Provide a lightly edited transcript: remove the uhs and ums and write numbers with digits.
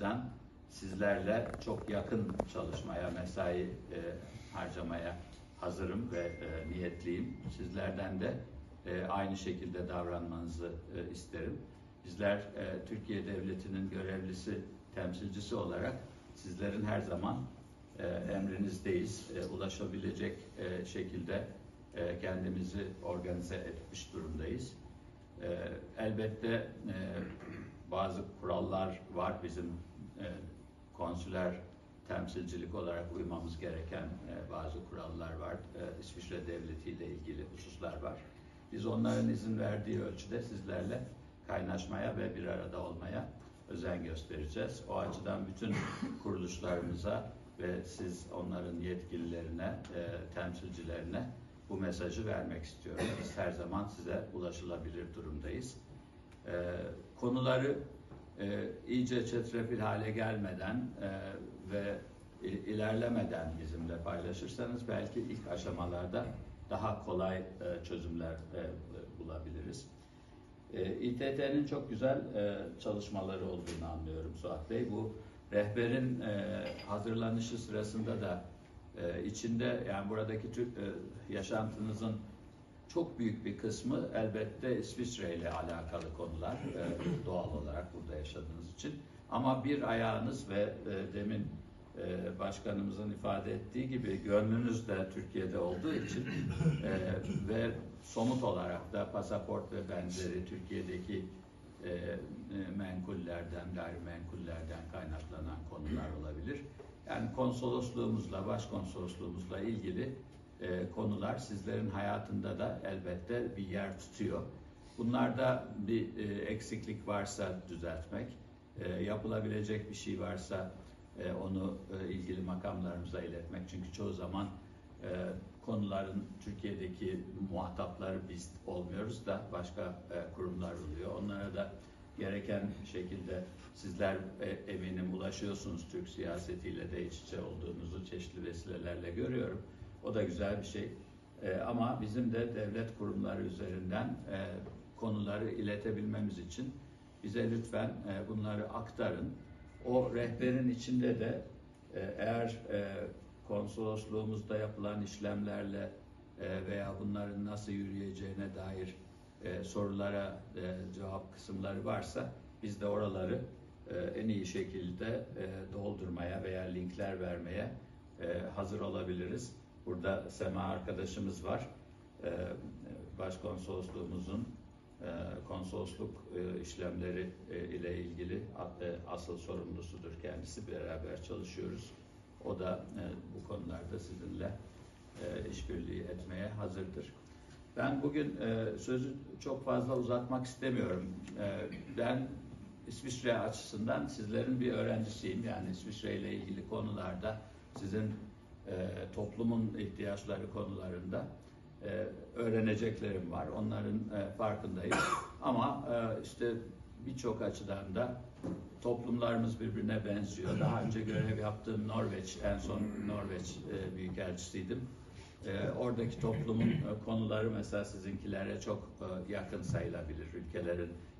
sizlerle çok yakın çalışmaya, mesai harcamaya hazırım ve niyetliyim. Sizlerden de aynı şekilde davranmanızı isterim. Bizler Türkiye Devleti'nin görevlisi, temsilcisi olarak sizlerin her zaman emrinizdeyiz. Ulaşabilecek şekilde kendimizi organize etmiş durumdayız. Elbette bazı kurallar var bizim konsüler temsilcilik olarak uymamız gereken bazı kurallar var. İsviçre Devleti ile ilgili hususlar var. Biz onların izin verdiği ölçüde sizlerle kaynaşmaya ve bir arada olmaya özen göstereceğiz. O açıdan bütün kuruluşlarımıza ve siz onların yetkililerine, temsilcilerine bu mesajı vermek istiyorum. Biz her zaman size ulaşılabilir durumdayız. Konuları iyice çetrefil hale gelmeden ve ilerlemeden bizimle paylaşırsanız belki ilk aşamalarda daha kolay çözümler bulabiliriz. İTT'nin çok güzel çalışmaları olduğunu anlıyorum Suat Bey. Bu rehberin hazırlanışı sırasında da içinde, yani buradaki Türk yaşantınızın çok büyük bir kısmı elbette İsviçre ile alakalı konular, doğal olarak burada yaşadığınız için. Ama bir ayağınız ve demin başkanımızın ifade ettiği gibi gönlünüz de Türkiye'de olduğu için ve somut olarak da pasaport ve benzeri Türkiye'deki menkullerden, gayrimenkullerden kaynaklanan konular olabilir. Yani konsolosluğumuzla, başkonsolosluğumuzla ilgili konular sizlerin hayatında da elbette bir yer tutuyor. Bunlarda bir eksiklik varsa düzeltmek, yapılabilecek bir şey varsa onu ilgili makamlarımıza iletmek. Çünkü çoğu zaman konuların Türkiye'deki muhatapları biz olmuyoruz da başka kurumlar oluyor. Onlara da gereken şekilde sizler eminim ulaşıyorsunuz. Türk siyasetiyle de iç içe olduğunuzu çeşitli vesilelerle görüyorum. O da güzel bir şey. Ama bizim de devlet kurumları üzerinden konuları iletebilmemiz için bize lütfen bunları aktarın. O rehberin içinde de eğer konsolosluğumuzda yapılan işlemlerle veya bunların nasıl yürüyeceğine dair sorulara cevap kısımları varsa biz de oraları en iyi şekilde doldurmaya veya linkler vermeye hazır olabiliriz. Burada Sema arkadaşımız var. Başkonsolosluğumuzun konsolosluk işlemleri ile ilgili asıl sorumlusudur kendisi. Beraber çalışıyoruz. O da bu konularda sizinle işbirliği etmeye hazırdır. Ben bugün sözü çok fazla uzatmak istemiyorum. Ben İsviçre açısından sizlerin bir öğrencisiyim. Yani İsviçre ile ilgili konularda sizin toplumun ihtiyaçları konularında öğreneceklerim var. Onların farkındayım. Ama işte birçok açıdan da toplumlarımız birbirine benziyor. Daha önce görev yaptığım Norveç, en son Norveç büyükelçisiydim. Oradaki toplumun konuları mesela sizinkilere çok yakın sayılabilir. Ülkelerin